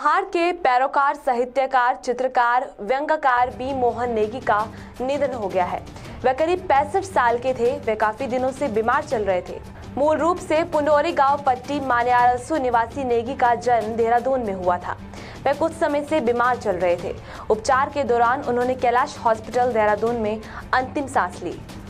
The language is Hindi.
बिहार के पैरोकार साहित्यकार, चित्रकार, व्यंग्यकार बी मोहन नेगी का निधन हो गया है। वह करीब 65 साल के थे। वे काफी दिनों से बीमार चल रहे थे। मूल रूप से पुंडोरी गांव पट्टी मान्यारसु निवासी नेगी का जन्म देहरादून में हुआ था। वे कुछ समय से बीमार चल रहे थे। उपचार के दौरान उन्होंने कैलाश हॉस्पिटल देहरादून में अंतिम सांस ली।